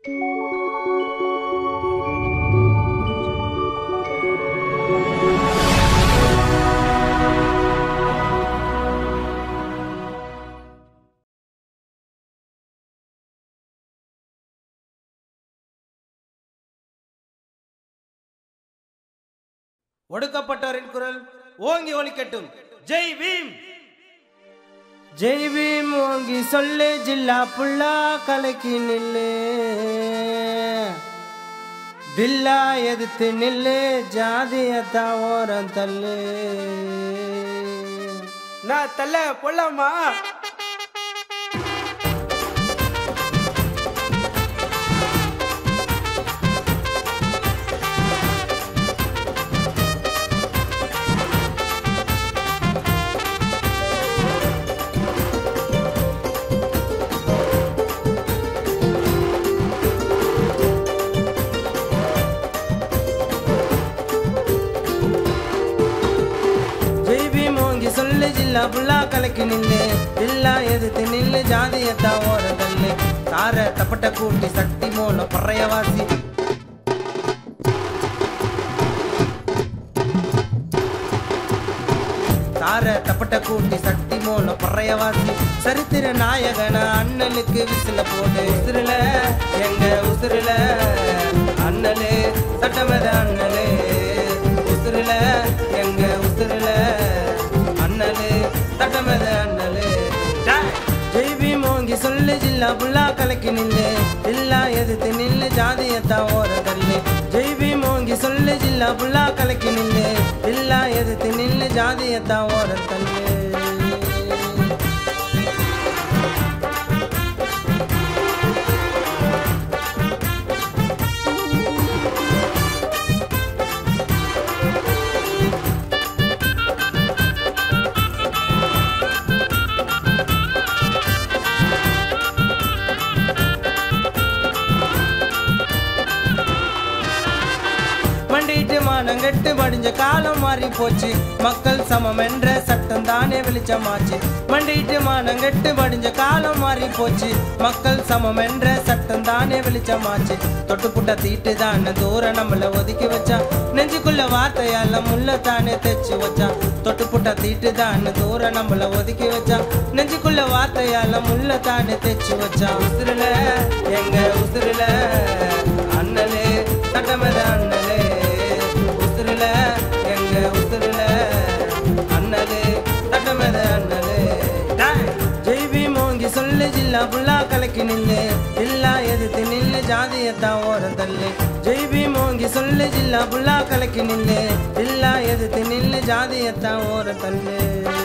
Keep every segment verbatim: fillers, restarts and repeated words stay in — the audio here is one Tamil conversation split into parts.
ஒடுக்கப்பட்டவரின் குரல் ஓங்கி ஒலிக்கட்டும். ஜெய் பீம், ஜெய் பீம் ஓங்கி சொல்லு, ஜில்லா புல்லா கலக்கி நில்லு, தில்லா எதிர்த்து நில்லு, ஜாதியத்தா ஓரம் தள்ளு. நான் தள்ள போலாமா? சொல்லு, ஜில்லா புல்லா கலக்கி நில்லு, தில்லா எதிர்த்து நில்லு, ஜாதியத்தா ஓரம் தள்ளு. தார தப்பட்ட கூட்டி சக்தி மூலம் பறையவாசி, தார தப்பட்ட கூட்டி சக்தி மூலம் பறையவாசி, சரித்திர நாயகன அண்ணலுக்கு விசில போடு. உசுருல எங்க உசுருல அண்ணலே, சட்டமத அண்ணலே, உசுருல எங்க உசுருல அண்ணலே, சட்டமத அண்ணலே. ஜெய் பீம் ஓங்கி சொல்லு, ஜில்லா புல்லா கலக்கி நில்லு, தில்லா எதிர்த்து நில்லு, ஜாதியத்தா ஓரம் தள்ளு. ஜெய் பீம் ஓங்கி சொல்லு, ஜில்லா புல்லா கலக்கி நில்லு, தில்லா எதிர்த்து நில்லு, ஜாதியத்தா ஓரம் தள்ளு. மண்டிட்டு மானங்கெட்டு மடிஞ்ச காலம் மாறி போச்சு, மக்கள் சமம் என்ற சட்டம் தானே வெளிச்சமாச்சு. மண்டிட்டு மானங்கெட்டு மடிஞ்ச காலம் மாறி போச்சு, மக்கள் சமம் என்ற சட்டம் தானே வெளிச்சமாச்சு. தொட்டுப்புட்ட தீட்டு தானே தூரம் நம்மள ஒதுக்கி வச்சான், நெஞ்சுக்குள்ள வார்த்தையால முள்ள தானே தைச்சு வச்சான். தொட்டுப்புட்ட தீட்டு தானே தூரம் நம்மள ஒதுக்கி வச்சான், நெஞ்சுக்குள்ள வார்த்தையால முள்ள தானே தைச்சு வச்சான். உசுருல எங்க உசுருல அண்ணலே, சட்டமத அண்ணலே, உசுருல எங்க உசுருல அண்ணலே, சட்டமத அண்ணலே. ஜெய் பீம் ஓங்கி சொல்லு, ஜில்லா புல்லா கலக்கி நில்லு, தில்லா எதிர்த்து நில்லு, ஜாதியத்தா ஓரம் தள்ளு. ஜெய் பீம் ஓங்கி சொல்லு, ஜில்லா புல்லா கலக்கி நில்லு, தில்லா எதிர்த்து நில்லு, ஜாதியத்தா ஓரம் தள்ளு.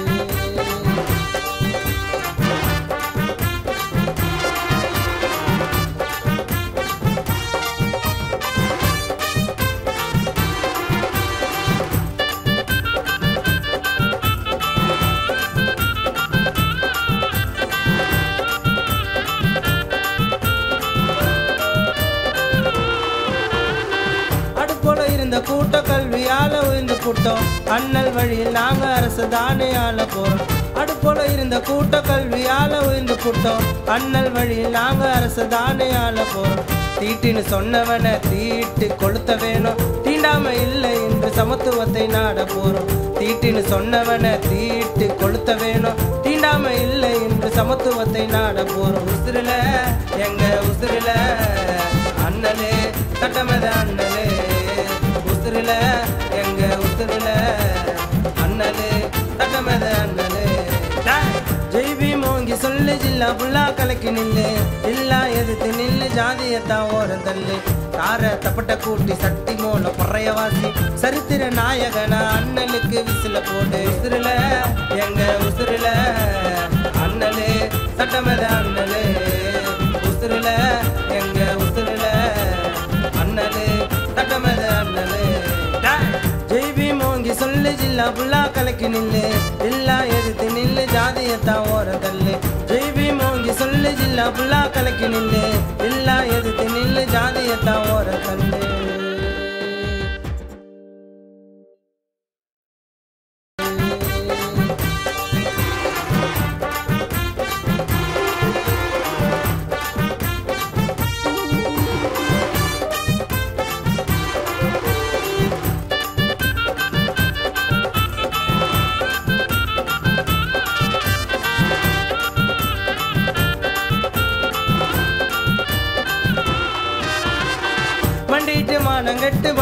இந்த கூட்ட கல்வியால உயர்ந்து கூட்டம், அண்ணல் வழியில் நாங்க அரசு தானே ஆள போறோம். அடுப்போல இருந்த கூட்ட கல்வியால உயர்ந்து கூட்டம், அண்ணல் வழியில் நாங்க அரசு தானே ஆள போறோம். தீட்டின்னு சொன்னவன தீட்டு கொளுத்த வேணும், தீண்டாம இல்லை என்று சமத்துவத்தை நாட போறோம். தீட்டின்னு சொன்னவன தீட்டு கொளுத்த வேணும், தீண்டாம இல்லை என்று சமத்துவத்தை நாட போறோம். உசுருல எங்க உசுருல அண்ணலே, சட்டமத அண்ணலே, உசுருல எங்க உசுருல அண்ணலே, சட்டமத அண்ணலே. ஜெய் பீம் ஓங்கி சொல்லு, ஜில்லா புல்லா கலக்கி நில்லு, தில்லா எதிர்த்து நில்லு, ஜாதியத்தா ஓரம் தள்ளு. தார தப்பட்ட கூட்டி சக்தி மூலம் பறையவாசி, சரித்திர நாயகன அண்ணலுக்கு விசில போடு. உசுருல எங்க உசுருல அண்ணலே, சட்டமத அண்ணலே, உசுருல எங்க உசுருல அண்ணலே, சட்டமத அண்ணலே. ஜெய் பீம் ஓங்கி சொல்லு, ஜில்லா புல்லா கலக்கி நில்லு, தில்லா எதிர்த்து நில்லு, ஜாதியத்தா ஓரம் தள்ளு. ஜெய் பீம் ஓங்கி சொல்லு, ஜில்லா புல்லா கலக்கி நில்லு, தில்லா எதிர்த்து நில்லு, ஜாதியத்தா ஓரம் தள்ளு. மானங்கெட்டு